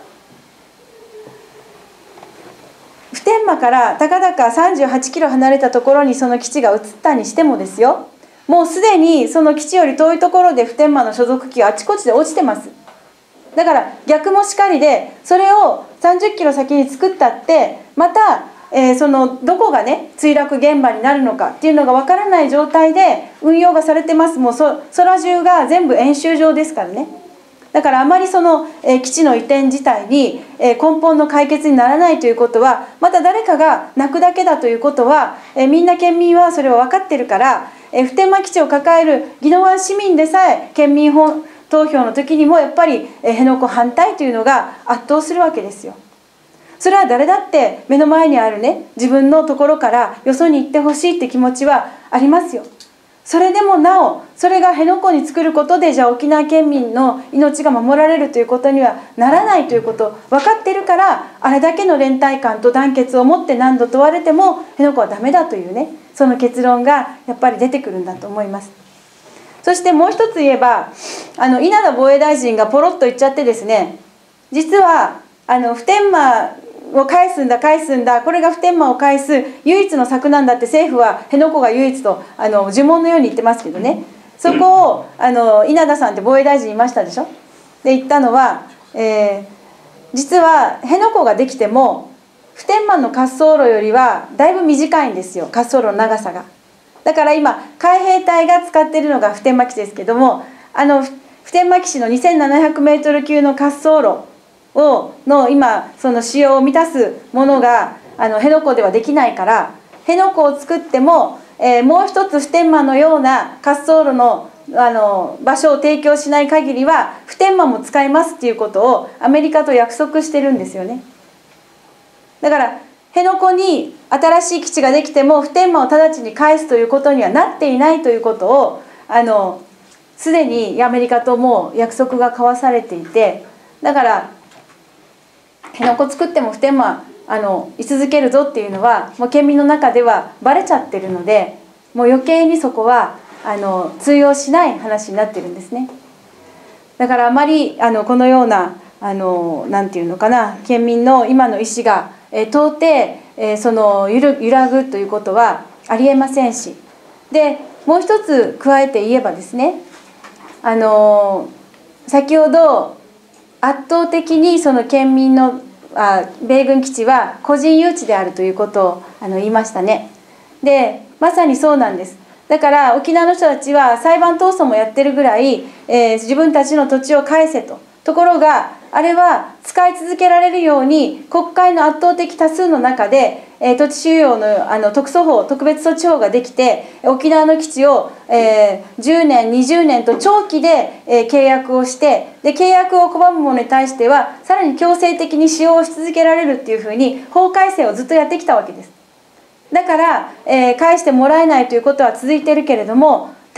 普天間からたかだかさんじゅうはちキロ離れたところにその基地が移ったにしてもですよ、もうすでにその基地より遠いところで普天間の所属機があちこちで落ちてます。だから逆もしかりで、それをさんじゅっキロ先に作ったってまた、えー、そのどこがね墜落現場になるのかっていうのがわからない状態で運用がされてます。もうそ空中が全部演習場ですからね。だからあまりその、えー、基地の移転自体に、えー、根本の解決にならないということは、また誰かが泣くだけだということは、えー、みんな県民はそれを分かってるから、えー、普天間基地を抱える宜野湾市民でさえ県民投票の時にもやっぱり、えー、辺野古反対というのが圧倒するわけですよ。それは誰だって目の前にあるね自分のところからよそに行ってほしいって気持ちはありますよ。それでもなおそれが辺野古に作ることでじゃあ沖縄県民の命が守られるということにはならないということ分かっているから、あれだけの連帯感と団結を持って何度問われても辺野古はダメだというね、その結論がやっぱり出てくるんだと思います。そしてもう一つ言えば、あの稲田防衛大臣がポロッと言っちゃってですね、実はあの普天間を返すんだ返すんだ、これが普天間を返す唯一の策なんだって政府は辺野古が唯一とあの呪文のように言ってますけどね、そこをあの稲田さんって防衛大臣いましたでしょ。で言ったのは、えー、実は辺野古ができても普天間の滑走路よりはだいぶ短いんですよ、滑走路の長さが。だから今海兵隊が使っているのが普天間基地ですけども、あの普天間基地のにせんななひゃくメートル級の滑走路をの今その使用を満たすものがあの辺野古ではできないから、辺野古を作っても、えー、もう一つ普天間のような滑走路のあの場所を提供しない限りは普天間も使いますっていうことをアメリカと約束してるんですよね。だから辺野古に新しい基地ができても普天間を直ちに返すということにはなっていないということをあのすでにアメリカとも約束が交わされていて、だから辺野古作っても普天間あの居続けるぞっていうのはもう県民の中ではバレちゃってるので、もう余計にそこはあの通用しない話になってるんですね。だからあまりあのこのようなあのなんていうのかな、県民の今の意思が、えー、到底、えー、その揺る揺らぐということはありえませんし、でもう一つ加えて言えばですね、あの先ほど圧倒的にその県民のあ米軍基地は個人有地であるということをあの言いましたね。でまさにそうなんです。だから沖縄の人たちは裁判闘争もやってるぐらい、えー、自分たちの土地を返せと。ところがあれは使い続けられるように国会の圧倒的多数の中で、えー、土地収用の、あの特措法特別措置法ができて沖縄の基地を、えー、じゅうねんにじゅうねんと長期で、えー、契約をして、で契約を拒む者に対してはさらに強制的に使用し続けられるっていうふうに法改正をずっとやってきたわけです。だから、えー、返してもらえないということは続いているけれども、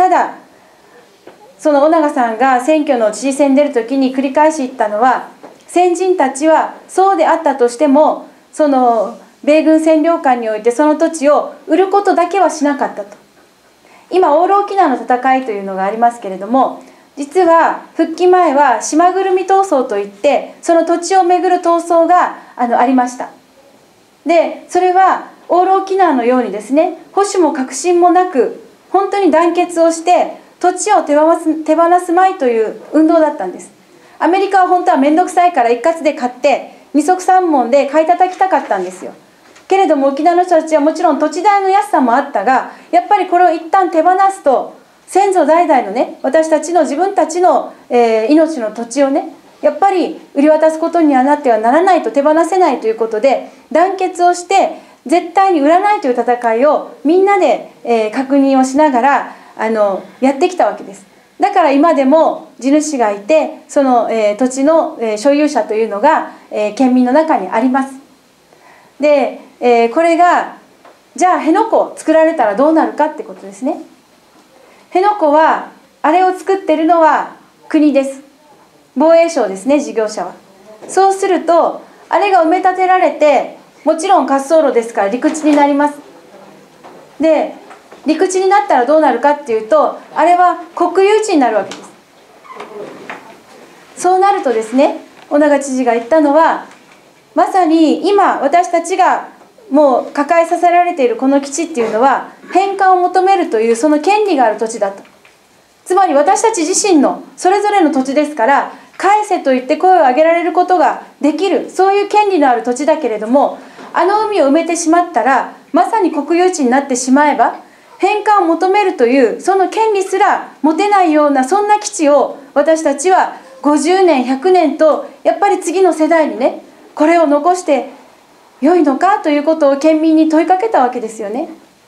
ただその尾長さんが選挙の知事選に出る時に繰り返し言ったのは、先人たちはそうであったとしてもその米軍占領下においてその土地を売ることだけはしなかったと。今オール沖縄の戦いというのがありますけれども、実は復帰前は島ぐるみ闘争といってその土地をめぐる闘争があのありました。でそれはオール沖縄のようにですね、保守も革新もなく本当に団結をして土地を手放す、手放すまいという運動だったんです。アメリカは本当は面倒くさいから一括で買って二足三門で買い叩きたかったんですよ。けれども沖縄の人たちはもちろん土地代の安さもあったが、やっぱりこれを一旦手放すと先祖代々のね、私たちの自分たちの、えー、命の土地をね、やっぱり売り渡すことにはなってはならないと、手放せないということで団結をして絶対に売らないという戦いをみんなで、えー、確認をしながらあのやってきたわけです。だから今でも地主がいてその、えー、土地の、えー、所有者というのが、えー、県民の中にあります。で、えー、これがじゃあ辺野古を作られたらどうなるかってことですね。辺野古はあれを作ってるのは国です。防衛省ですね、事業者は。そうするとあれが埋め立てられて、もちろん滑走路ですから陸地になります。で陸地になったらどうなるかっていうと、あれは国有地になるわけです。そうなるとですね、尾長知事が言ったのは、まさに今私たちがもう抱えさせられているこの基地っていうのは返還を求めるというその権利がある土地だと。つまり私たち自身のそれぞれの土地ですから、返せと言って声を上げられることができる、そういう権利のある土地だけれども、あの海を埋めてしまったらまさに国有地になってしまえば、返還を求めるというその権利すら持てないような、そんな基地を私たちはごじゅうねんひゃくねんとやっぱり次の世代にね、これを残して良いのかということを県民に問いかけたわけですよね。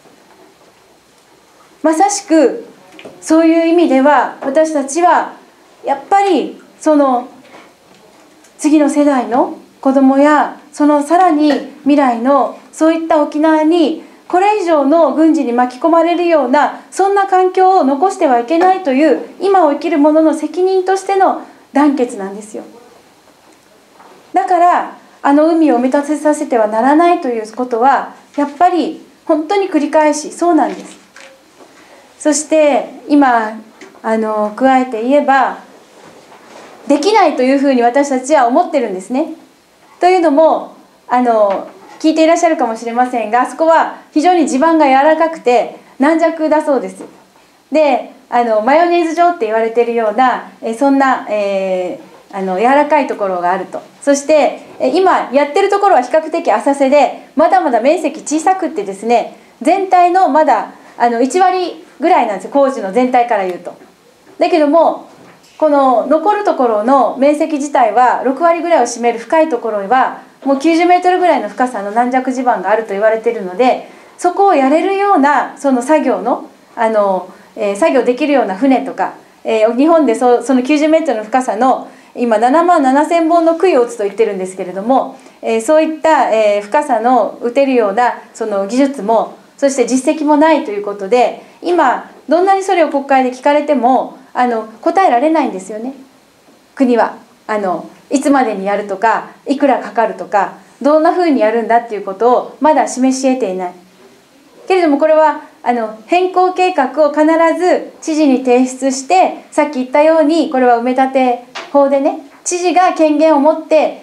まさしくそういう意味では私たちはやっぱりその次の世代の子どもやそのさらに未来のそういった沖縄にこれ以上の軍事に巻き込まれるようなそんな環境を残してはいけないという今を生きる者の責任としての団結なんですよ。だからあの海を埋め立てさせてはならないということはやっぱり本当に繰り返しそうなんです。そして今あの加えて言えばできないというふうに私たちは思ってるんですね。というのもあの聞いていらっしゃるかもしれませんが、あそこは非常に地盤が柔らかくて軟弱だそうです。であのマヨネーズ状って言われているようなえそんな、えー、あの柔らかいところがあると。そして今やってるところは比較的浅瀬でまだまだ面積小さくってですね、全体のまだあのいち割ぐらいなんですよ、工事の全体から言うと。だけどもこの残るところの面積自体はろく割ぐらいを占める深いところはもうきゅうじゅうメートルぐらいの深さの軟弱地盤があると言われているので、そこをやれるようなその作業のあの、えー、作業できるような船とか、えー、日本で そ, そのきゅうじゅうメートルの深さの今ななまんななせんぼんの杭を打つと言ってるんですけれども、えー、そういった、えー、深さの打てるようなその技術もそして実績もないということで、今どんなにそれを国会で聞かれてもあの答えられないんですよね。国はあのいつまでにやるとかいくらかかるとかどんなふうにやるんだっていうことをまだ示し得ていないけれども、これはあの変更計画を必ず知事に提出して、さっき言ったようにこれは埋め立て法でね、知事が権限を持って、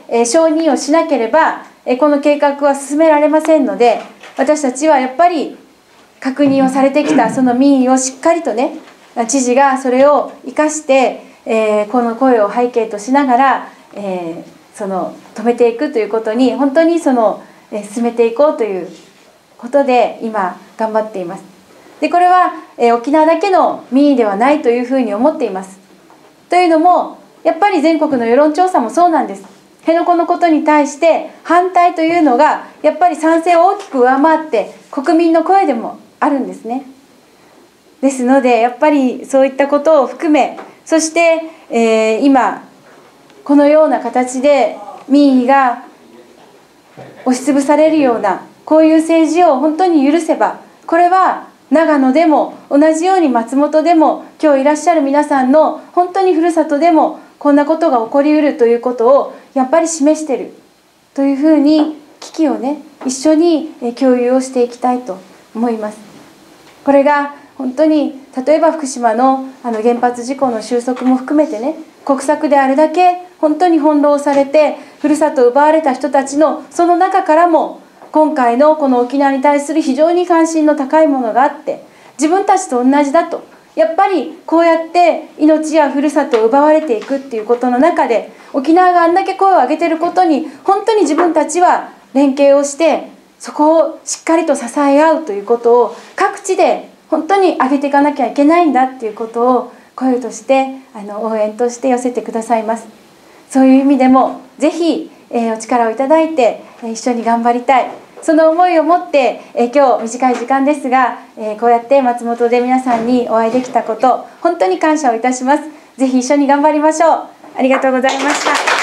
えー、承認をしなければ、えー、この計画は進められませんので、私たちはやっぱり確認をされてきたその民意をしっかりとね、知事がそれを生かして、えー、この声を背景としながら、えー、その止めていくということに本当にその、えー、進めていこうということで今頑張っています。でこれは、えー、沖縄だけの民意ではないというふうに思っています。というのもやっぱり全国の世論調査もそうなんです。辺野古のことに対して反対というのがやっぱり賛成を大きく上回って国民の声でもあるんですね。ですのでやっぱりそういったことを含め、そして、えー、今このような形で民意が押しつぶされるようなこういう政治を本当に許せば、これは長野でも同じように松本でも今日いらっしゃる皆さんの本当にふるさとでもこんなことが起こりうるということをやっぱり示しているというふうに危機をね一緒に共有をしていきたいと思います。これが本当に例えば福島のあの原発事故の収束も含めてね、国策であれだけ本当に翻弄されてふるさとを奪われた人たちのその中からも今回のこの沖縄に対する非常に関心の高いものがあって、自分たちと同じだと、やっぱりこうやって命やふるさとを奪われていくっていうことの中で、沖縄があんだけ声を上げていることに本当に自分たちは連携をしてそこをしっかりと支え合うということを各地で本当に上げていかなきゃいけないんだっていうことを声としてあの応援として寄せてくださいます。そういう意味でもぜひ、えー、お力をいただいて、えー、一緒に頑張りたい、その思いを持って、えー、今日短い時間ですが、えー、こうやって松本で皆さんにお会いできたこと本当に感謝をいたします。ぜひ一緒に頑張りましょう。ありがとうございました。